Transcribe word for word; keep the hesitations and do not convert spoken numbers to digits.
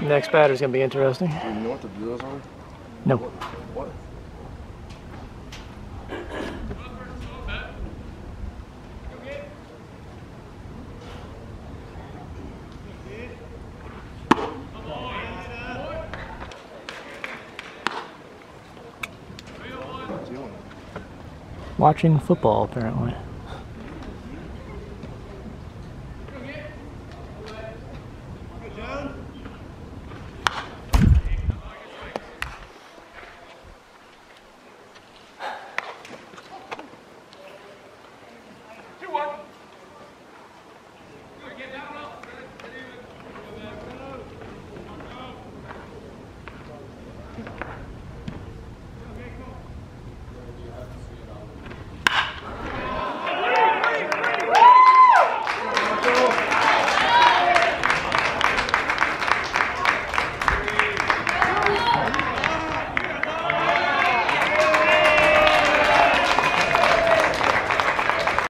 Next batter's gonna be interesting. Do you know what the drills are? No. What? Watching football, apparently.